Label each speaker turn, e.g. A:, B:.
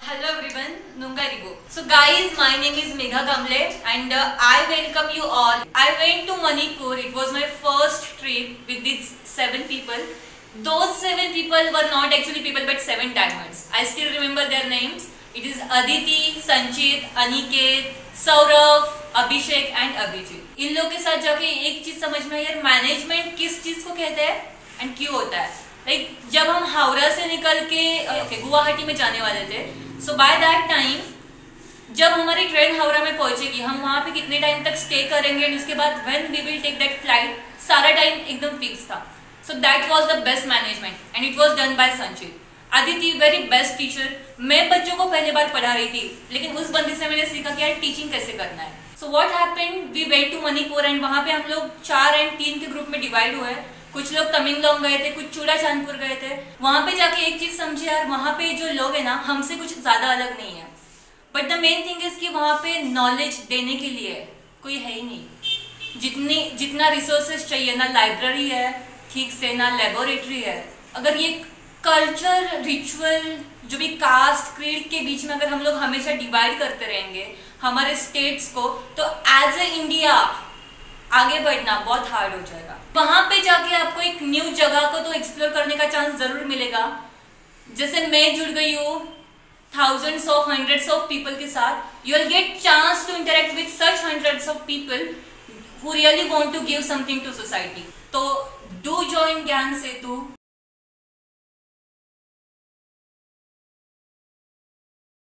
A: Hello everyone, Nungaribo. So guys, my name is Megha Kamble and I welcome you all. I went to Manipur. It was my first trip with these 7 people. Those 7 people were not actually people but 7 diamonds. I still remember their names. It is Aditi, Sanchit, Aniket, Saurav, Abhishek and Abhijit. इन लोग के साथ जाके एक चीज समझ में आई यार, management किस चीज को कहते हैं एंड क्यों होता है। लाइक जब हम हावड़ा से निकल के गुवाहाटी में जाने वाले थे, सो बाय दैट टाइम जब हमारी ट्रेन हावड़ा में पहुंचेगी, हम वहां पे कितने टाइम तक स्टे करेंगे एंड उसके बाद when we will take that flight, सारा टाइम एकदम फिक्स था। So that was the best management and it was done by Sanchit. Aditi very best teacher. मैं बच्चों को पहली बार पढ़ा रही थी, लेकिन उस बंदी से मैंने सीखा कि यार टीचिंग कैसे करना है। So what happened, we went to Manipur and वहां पे हम लोग 4 और 3 के ग्रुप में डिवाइड हुए। कुछ लोग तमिंगलोंग गए थे, कुछ चूड़ाचांदपुर गए थे। वहां पे जाके एक चीज समझे यार, वहां पे जो लोग है ना, हमसे कुछ ज्यादा अलग नहीं है, but the main thing is कि वहां पे नॉलेज देने के लिए कोई है ही नहीं। जितना रिसोर्सेज चाहिए ना, लाइब्रेरी है ठीक से, ना लेबोरेटरी है। अगर ये कल्चर रिचुअल जो भी कास्ट क्रीड के बीच में अगर हम लोग हमेशा डिवाइड करते रहेंगे हमारे स्टेट्स को, तो एज ए इंडिया आगे बढ़ना बहुत हार्ड हो जाएगा। वहां पे जाके आपको एक न्यू जगह को तो एक्सप्लोर करने का चांस जरूर मिलेगा। जैसे मैं जुड़ गई हूँ thousands of hundreds of people के साथ, you will get chance to interact with such hundreds of people who really want to give something to society. तो do join ज्ञान सेतु।